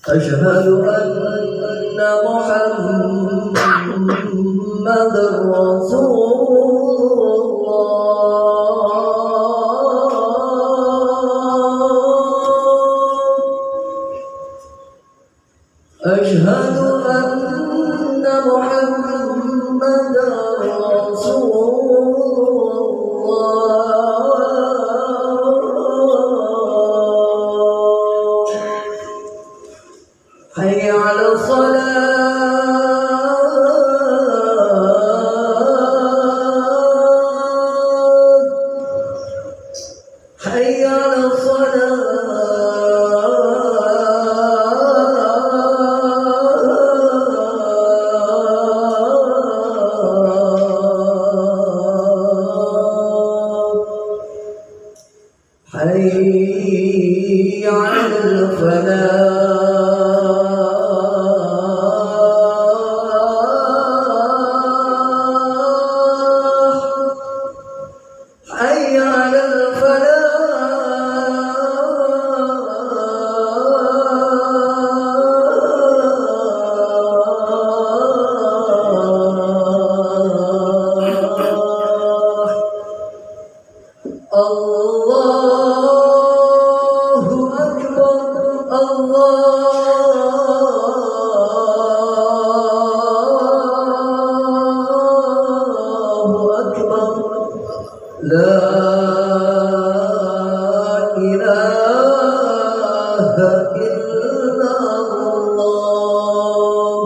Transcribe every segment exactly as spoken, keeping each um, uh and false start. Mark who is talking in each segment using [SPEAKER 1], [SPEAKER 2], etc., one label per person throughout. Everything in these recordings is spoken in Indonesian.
[SPEAKER 1] أشهد أن محمد رسول الله أشهد أن محمد رسول الله حي على الصلاة حي على الصلاة حي على الفلاح حي على الفلاح الله أكبر الله أكبر لا إله إلا الله.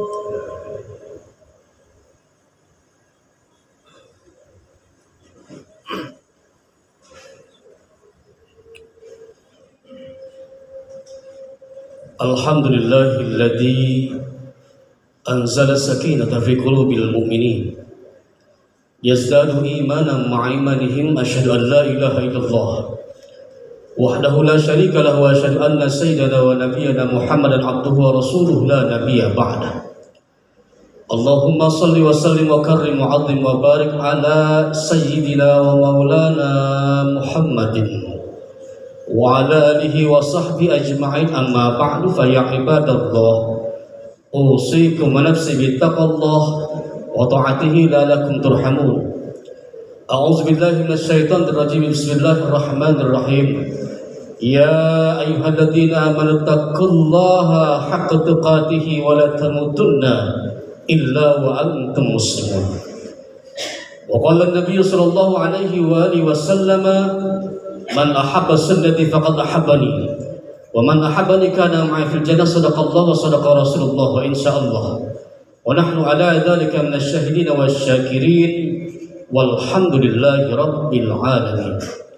[SPEAKER 2] Alhamdulillahilladzi anzala sakinata fi qulubil mu'minin yazdadu imanan ma'a imanihim asyhadu an la ilaha illallah wahdahu la syarika lahu wa asyhadu anna sayyidana wa nabiyyana Muhammadan abduhu wa rasuluhu la nabiyya ba'da. Allahumma salli wa sallim wa karrim wa 'azzim wa barik ala sayyidina wa maulana Muhammadin wa ala alihi wa sahbihi ajma'in, amma ba'du, fa ya ibadallah usikum wa nafsi bittaqallah wa ta'atihi la'allakum turhamun. A'udzu billahi minasy syaithanir rajim. Bismillahirrahmanirrahim. Ya ayyuhalladzina amanu taqullaha haqqa tuqatih wa la tamutunna illa wa antum muslimun. Wa qala an-nabiy sallallahu alaihi wa alihi wasallam, man ahabba sunnati faqad ahabbani wa man ahabbani kana ma'i fil jannah. Sadaqallahu wa sadaqa Rasulullah wa insyaallah wa nahnu ala dzalika minasyahidin wasyakirin walhamdulillahi rabbil alamin.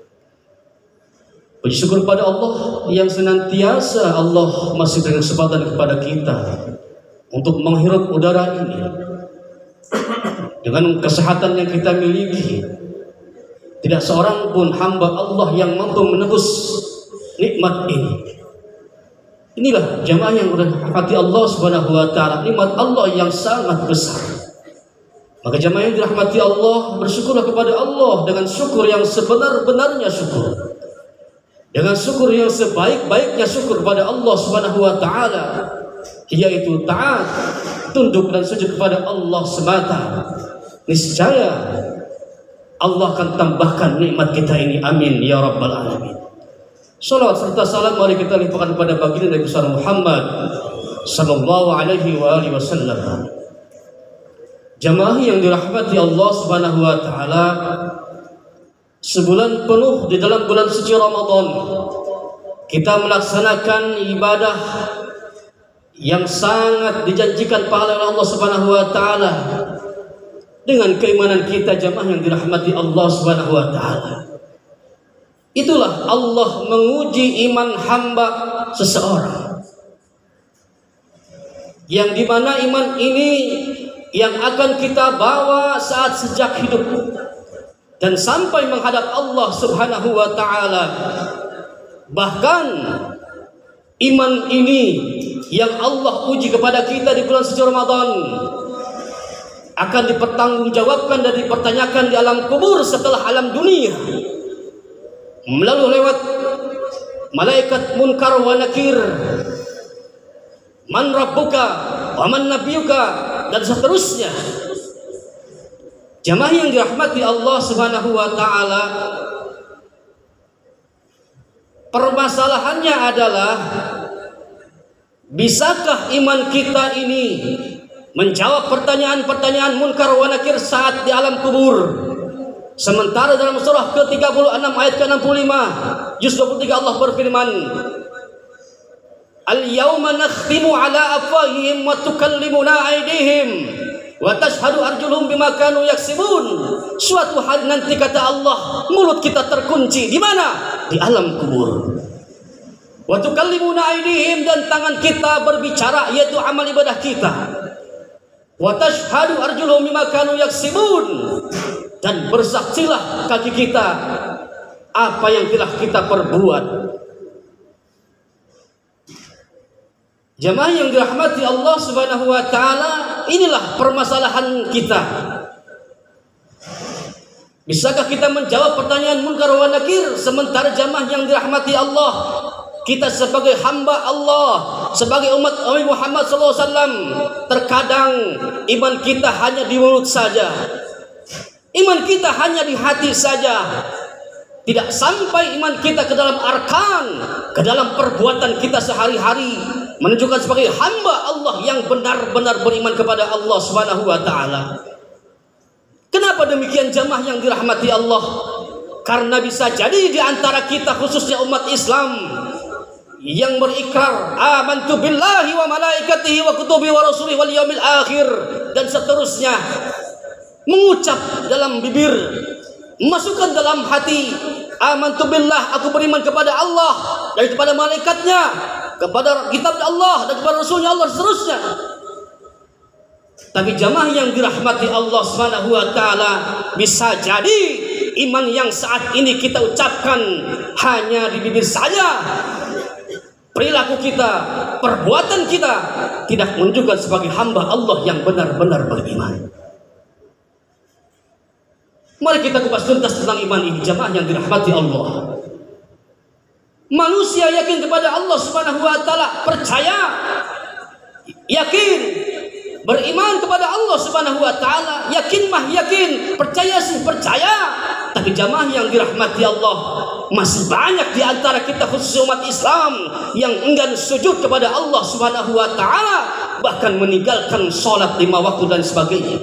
[SPEAKER 2] Puji syukur kepada Allah yang senantiasa Allah masih beri kesempatan kepada kita untuk menghirup udara ini dengan kesehatan yang kita miliki. Tidak seorang pun hamba Allah yang mampu menebus nikmat ini. Inilah jamaah yang dirahmati Allah Subhanahu wa taala, nikmat Allah yang sangat besar. Maka jamaah yang dirahmati Allah, bersyukurlah kepada Allah dengan syukur yang sebenar-benarnya syukur. Dengan syukur yang sebaik-baiknya syukur kepada Allah Subhanahu wa taala, yaitu taat, tunduk dan sujud kepada Allah semata. Niscaya Allah akan tambahkan nikmat kita ini, amin ya rabbal alamin. Salawat serta salam mari kita limpahkan kepada baginda Nabi besar Muhammad sallallahu alaihi wa alihi wasallam. Jamaah yang dirahmati Allah Subhanahu wa taala, sebulan penuh di dalam bulan suci Ramadan kita melaksanakan ibadah yang sangat dijanjikan pahala oleh Allah Subhanahu wa taala. Dengan keimanan kita jamaah yang dirahmati Allah Subhanahu wa taala, itulah Allah menguji iman hamba seseorang, yang dimana iman ini yang akan kita bawa saat sejak hidup dan sampai menghadap Allah Subhanahu wa taala. Bahkan iman ini yang Allah uji kepada kita di bulan suci Ramadan akan dipertanggungjawabkan dan dipertanyakan di alam kubur setelah alam dunia melalui lewat malaikat munkar wa nakir man rabbuka, wa man nabiyuka, dan seterusnya. Jamaah yang dirahmati Allah Subhanahu wa taala, permasalahannya adalah bisakah iman kita ini menjawab pertanyaan-pertanyaan munkar wa nakir saat di alam kubur? Sementara dalam surah ke tiga puluh enam ayat ke enam puluh lima juz dua puluh tiga Allah berfirman, al-yawma nakhtimu ala afwahihim wa tukallimuna aydihim wa tashhadu arjuluhum bima kanu yaksibun. Suatu hari nanti kata Allah, mulut kita terkunci di mana? Di alam kubur. Wa tukallimuna aydihim, dan tangan kita berbicara, yaitu amal ibadah kita. Wa tashhadu arjuluhum bima kanu yaksibun, dan bersaksilah kaki kita apa yang telah kita perbuat. Jamaah yang dirahmati Allah Subhanahu wa taala, inilah permasalahan kita. Bisakah kita menjawab pertanyaan munkar wa nakir? Sementara jamaah yang dirahmati Allah, kita sebagai hamba Allah, sebagai umat Nabi Muhammad sallallahu alaihi wasallam, terkadang iman kita hanya di mulut saja, iman kita hanya di hati saja, tidak sampai iman kita ke dalam arkan, ke dalam perbuatan kita sehari-hari, menunjukkan sebagai hamba Allah yang benar-benar beriman kepada Allah Subhanahu wa taala. Kenapa demikian jamaah yang dirahmati Allah? Karena bisa jadi di antara kita, khususnya umat Islam, yang berikrar amantu billahi wa malaikatihi wa kutubihi wa rasulihi wal yaumil akhir, dan seterusnya, mengucap dalam bibir, masukkan dalam hati, amantu billah, aku beriman kepada Allah dan kepada malaikatnya, kepada kitab Allah dan kepada rasulnya Allah, seterusnya. Tapi jamaah yang dirahmati Allah Subhanahu wa taala, bisa jadi iman yang saat ini kita ucapkan hanya di bibir saja, perilaku kita, perbuatan kita tidak menunjukkan sebagai hamba Allah yang benar-benar beriman. Mari kita kupas tuntas tentang iman ini, jamaah yang dirahmati Allah. Manusia yakin kepada Allah Subhanahu wa taala, percaya, yakin, beriman kepada Allah Subhanahu wa taala, yakin mah yakin, percaya sih percaya. Tapi jamaah yang dirahmati Allah, masih banyak di antara kita, khusus umat Islam, yang enggan sujud kepada Allah Subhanahu wa taala, bahkan meninggalkan salat lima waktu dan sebagainya.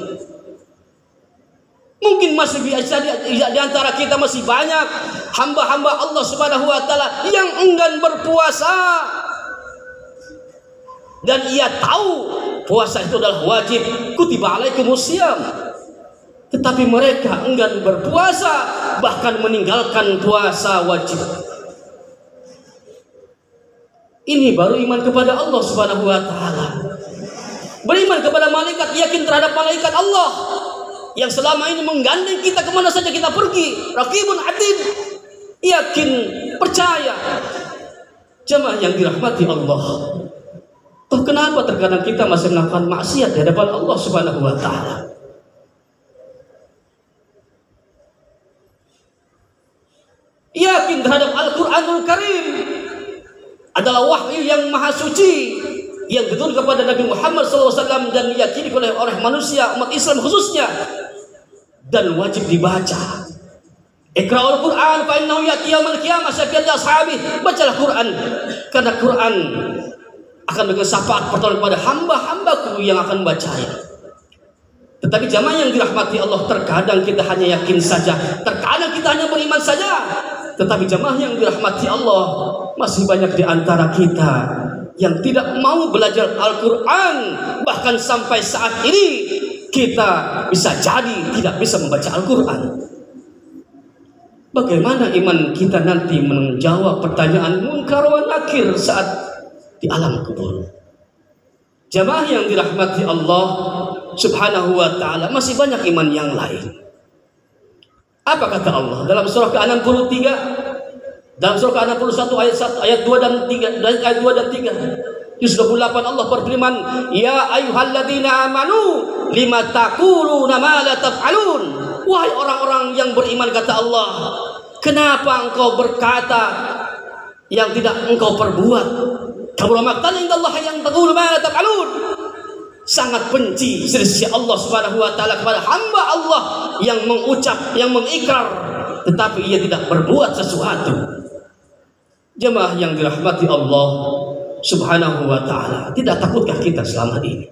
[SPEAKER 2] Mungkin masih biasa di, di antara kita masih banyak hamba-hamba Allah Subhanahu wa taala yang enggan berpuasa, dan ia tahu puasa itu adalah wajib, kutiba alaikumus syiyam, tetapi mereka enggan berpuasa, bahkan meninggalkan puasa wajib. Ini baru iman kepada Allah Subhanahu wa taala. Beriman kepada malaikat, yakin terhadap malaikat Allah yang selama ini menggandeng kita kemana saja kita pergi, raqibun atid, yakin, percaya. Jemaah yang dirahmati Allah, toh kenapa terkadang kita masih melakukan maksiat di hadapan Allah Subhanahu wa taala? Yakin terhadap Al-Qur'anul Karim adalah wahyu yang maha suci, yang diturunkan kepada Nabi Muhammad sallallahu alaihi wasallam, dan diyakini oleh orang manusia, umat Islam khususnya, dan wajib dibaca. Iqra'ul Qur'an fa innahu ya'ti yaumil qiyamah syafi'an li ashabi. Bacalah Quran, karena Quran akan memberikan syafaat pertolongan kepada hamba-hambaku yang akan membacanya. Tetapi jamaah yang dirahmati Allah, terkadang kita hanya yakin saja, terkadang kita hanya beriman saja. Tetapi jamaah yang dirahmati Allah, masih banyak di antara kita yang tidak mau belajar Al-Quran. Bahkan sampai saat ini kita bisa jadi tidak bisa membaca Al-Quran. Bagaimana iman kita nanti menjawab pertanyaan munkar wa nakir saat di alam kubur? Jamaah yang dirahmati Allah Subhanahu wa ta'ala, masih banyak iman yang lain. Apa kata Allah dalam surah ke enam puluh tiga, dalam surah ke enam puluh satu ayat satu, ayat dua dan tiga, ayat dua dan tiga, juz dua puluh delapan, Allah berfirman, ya ayyuhalladzina amanu lima taquluna ma la taf'alun. Wahai orang-orang yang beriman, kata Allah, kenapa engkau berkata yang tidak engkau perbuat? Kabura maqtan indallahi yang taqulu ma la taf'alun. Sangat benci sisi Allah Subhanahu wa taala kepada hamba Allah yang mengucap, yang mengikrar tetapi ia tidak berbuat sesuatu. Jemaah yang dirahmati Allah Subhanahu wa taala, tidak takutkah kita selama ini?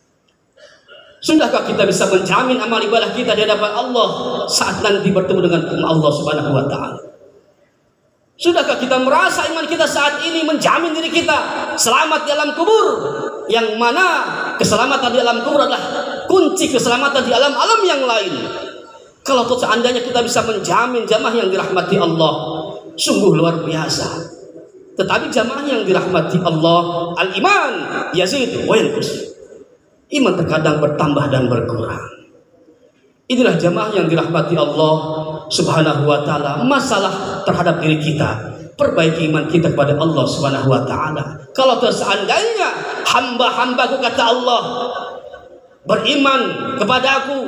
[SPEAKER 2] Sudahkah kita bisa menjamin amal ibadah kita di hadapan Allah saat nanti bertemu dengan Allah Subhanahu wa taala? Sudahkah kita merasa iman kita saat ini menjamin diri kita selamat di alam kubur, yang mana keselamatan di alam kubur adalah kunci keselamatan di alam-alam yang lain? Kalau seandainya kita bisa menjamin, jamaah yang dirahmati Allah, sungguh luar biasa. Tetapi jamaah yang dirahmati Allah, al-iman yazid wa yanqus. Iman terkadang bertambah dan berkurang. Inilah jamaah yang dirahmati Allah Subhanahu wa taala. Masalah terhadap diri kita, perbaiki iman kita kepada Allah Subhanahu wa taala. Kalau seandainya hamba-hambaku, kata Allah, beriman kepadaku,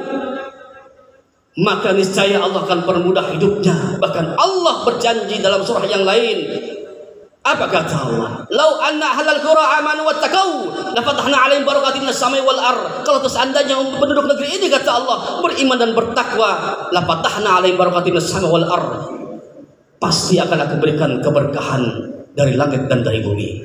[SPEAKER 2] maka niscaya Allah akan permudah hidupnya. Bahkan Allah berjanji dalam surah yang lain, apa kata Allah? Lau anna ahlal qura amanu wattaqau la fatahna 'alaihim barakatin minas samai wal ardh. Kalau seandainya penduduk negeri ini, kata Allah, beriman dan bertakwa, la fatahna 'alaihim barakatin minas samai wal ardh, pasti akan aku berikan keberkahan dari langit dan dari bumi.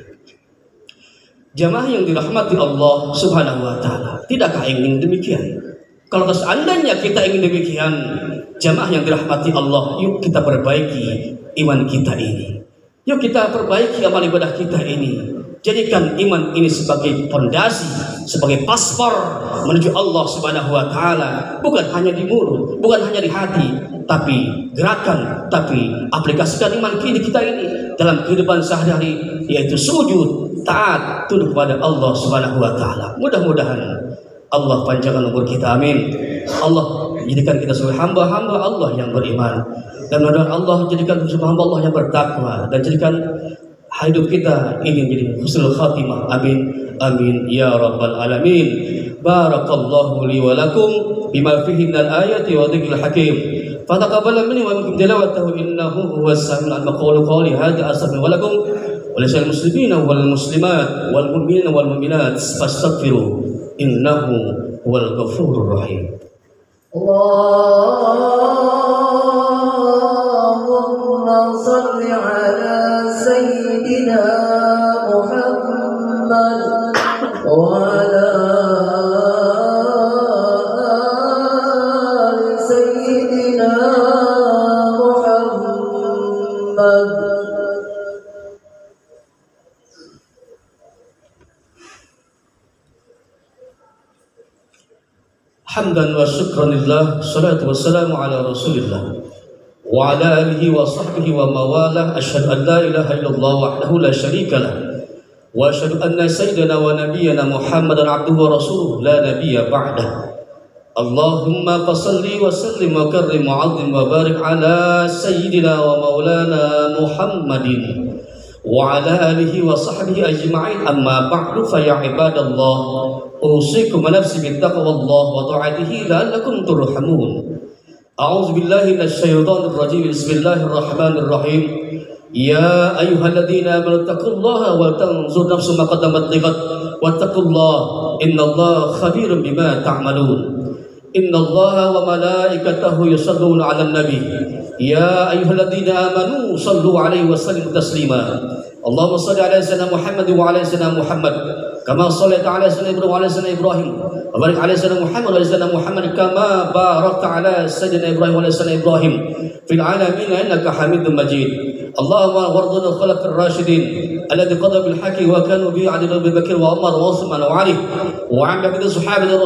[SPEAKER 2] Jamaah yang dirahmati Allah Subhanahu wa taala, tidakkah ingin demikian? Kalau seandainya kita ingin demikian, jamaah yang dirahmati Allah, yuk kita perbaiki iman kita ini. Yuk kita perbaiki amal ibadah kita ini. Jadikan iman ini sebagai fondasi, sebagai paspor menuju Allah Subhanahu wa taala. Bukan hanya di mulut, bukan hanya di hati, tapi gerakan, tapi aplikasikan iman ini kita ini dalam kehidupan sehari-hari, yaitu sujud, taat, tunduk kepada Allah Subhanahu wa taala. Mudah-mudahan Allah panjangkan umur kita, amin. Allah jadikan kita sebagai hamba-hamba Allah yang beriman, dan mudah-mudahan Allah jadikan sebagai hamba Allah yang bertakwa, dan jadikan hidup kita ini menjadi husnul khatimah, amin amin ya rabbal alamin. Barakallahu li wa lakum bima fihi minal ayati wa dhikril hakim. Fataqabbal minni wa minkum tilawatahu innahu huwas samiul alim. Qulu qawli hadza astaghfiru lakum wa lisal muslimina wal muslimat wal mu'minina wal mu'minat fastaghfiru innahu huwal ghafurur rahim.
[SPEAKER 1] Allahumma salli ala sayyidina Muhammad wa ala ali sayyidina Muhammad.
[SPEAKER 2] Hamdan wa syukran lillah, salatu wassalamu ala rasulillah wa ala alihi wa sahbihi wa mawalah. Asyhadu an la ilaha illallah wahdahu la syarika lah, wa asyhadu anna sayyidana wa nabiyyana Muhammadan abduhu wa rasuluh la nabiyya ba'dah. Allahumma fasalli wa sallim wa karrim wa 'azzim wa barik ala sayyidina wa maulana Muhammadin wa ala alihi wa sahbihi ajma'in. Amma ba'du, fa ya ibadallah, usikum wa nafsi bittaqwallah wa ta'atihi la'allakum turhamun. A'udzu billahi minasyaitonir rajim. Bismillahir rahmanir rahim. Ya ayyuhalladzina amanu taqullaha wa tanzur nafsum ma qaddamat lighad wattaqullaha innallaha khabirum bima ta'malun. Innallaha wa malaikatahu yusalluna 'alan nabi. Ya ayyuhalladzina amanu sallu 'alaihi wa sallimu taslima. Allahumma shalli 'ala sayyidina Muhammad wa 'ala sayyidina Muhammad kama shallaita 'ala sayyidina Ibrahim wa 'ala sayyidina Ibrahim wa barik 'ala sayyidina Muhammad wa 'ala sayyidina Muhammad kama barakta 'ala sayyidina Ibrahim wa 'ala sayyidina Ibrahim fil 'alamin innaka Hamidum Majid. Allahumma warḍina al-khulafa'ir rasyidin alladhi qadaw bil haqqi wa kanu bi 'adli Abu Bakr wa Umar wa Uthman wa Ali wa 'ala sahabati